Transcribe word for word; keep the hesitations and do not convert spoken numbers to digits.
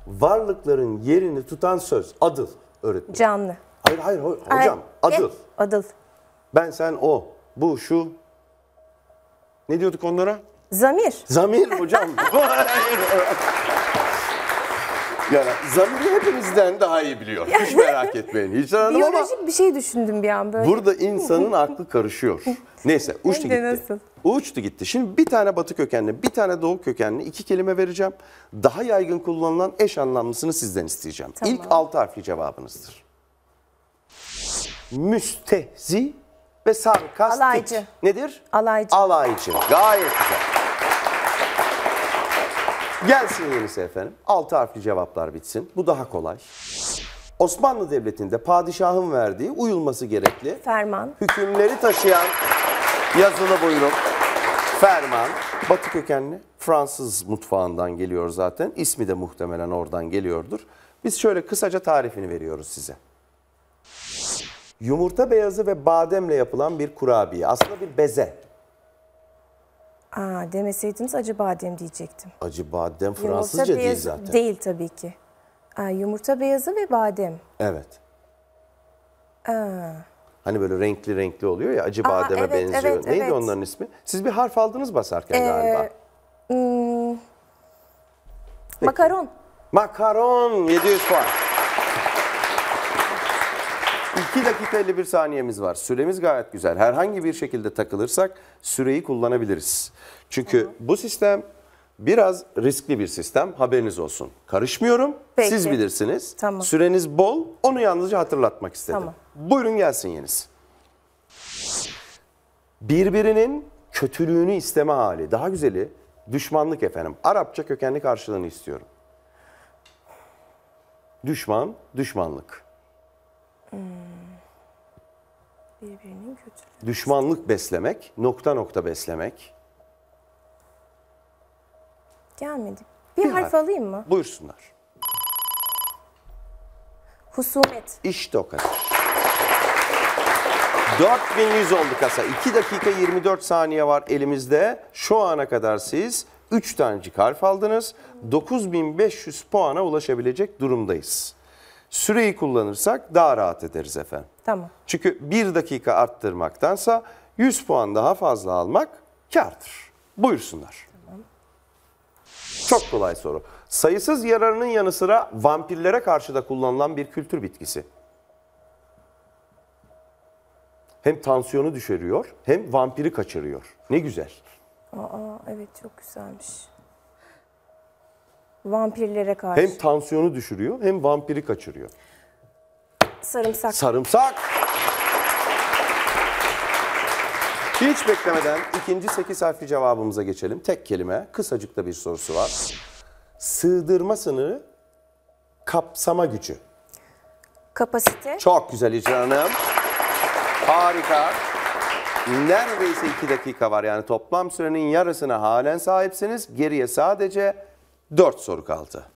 varlıkların yerini tutan söz. Adıl öğretmen. Canlı. Hayır hayır hocam. Ay, Adıl. eh, Adıl. Ben, sen, o, bu, şu. Ne diyorduk onlara? Zamir. Zamir hocam. Yani zamiri hepimizden daha iyi biliyor. Hiç merak etmeyin. Hiç hanım ama Biyolojik bir şey düşündüm bir an böyle. burada insanın aklı karışıyor. Neyse uçtu Hem de gitti. nasıl? Uçtu gitti. Şimdi bir tane batı kökenli, bir tane doğu kökenli iki kelime vereceğim. Daha yaygın kullanılan eş anlamlısını sizden isteyeceğim. Tamam. İlk altı harfli cevabınızdır. Müstehzi ve sarkastik. Alaycı. Nedir? Alaycı. Alaycı. Gayet güzel. Gelsin yenisi efendim. Altı harfli cevaplar bitsin. Bu daha kolay. Osmanlı Devleti'nde padişahın verdiği, uyulması gerekli Ferman. hükümleri taşıyan yazılı buyruk, ferman, batı kökenli, Fransız mutfağından geliyor zaten. İsmi de muhtemelen oradan geliyordur. Biz şöyle kısaca tarifini veriyoruz size. Yumurta beyazı ve bademle yapılan bir kurabiye. Aslında bir beze. Aa, demeseydiniz acı badem diyecektim. Acı badem Yumurta Fransızca değil beyazı zaten. Değil tabii ki. Aa, yumurta beyazı ve badem. Evet. Aa. Hani böyle renkli renkli oluyor ya, acı Aa, bademe evet, benziyor. evet, Neydi evet. onların ismi? Siz bir harf aldınız basarken Ee, galiba. Hmm, makaron. Makaron, yedi yüz puan. iki dakika elli bir saniyemiz var. Süremiz gayet güzel. Herhangi bir şekilde takılırsak süreyi kullanabiliriz. Çünkü Tamam. bu sistem biraz riskli bir sistem. Haberiniz olsun. Karışmıyorum. Peki. Siz bilirsiniz. Tamam. Süreniz bol. Onu yalnızca hatırlatmak istedim. Tamam. Buyurun gelsin yenisi. Birbirinin kötülüğünü isteme hali. Daha güzeli düşmanlık efendim. Arapça kökenli karşılığını istiyorum. Düşman, düşmanlık. Hmm. Birbirinin kötülüğü. Düşmanlık beslemek, nokta nokta beslemek. Gelmedi. Bir, Bir harf harf. alayım mı? Buyursunlar. Husumet. İşte o kadar. dört bin yüz oldu kasa. iki dakika yirmi dört saniye var elimizde. Şu ana kadar siz üç tanecik harf aldınız. dokuz bin beş yüz puana ulaşabilecek durumdayız. Süreyi kullanırsak daha rahat ederiz efendim. Tamam. Çünkü bir dakika arttırmaktansa yüz puan daha fazla almak kârdır. Buyursunlar. Tamam. Çok kolay soru. Sayısız yararının yanı sıra vampirlere karşı da kullanılan bir kültür bitkisi. Hem tansiyonu düşürüyor hem vampiri kaçırıyor. Ne güzel. Aa, evet çok güzelmiş. Vampirlere karşı. Hem tansiyonu düşürüyor hem vampiri kaçırıyor. Sarımsak. Sarımsak. Hiç beklemeden ikinci sekiz harfli cevabımıza geçelim. Tek kelime, kısacık da bir sorusu var. Sığdırma sınırı, kapsama gücü. Kapasite. Çok güzel İcra Hanım. Harika. Neredeyse iki dakika var. Yani toplam sürenin yarısına halen sahipsiniz. Geriye sadece dört soru kaldı.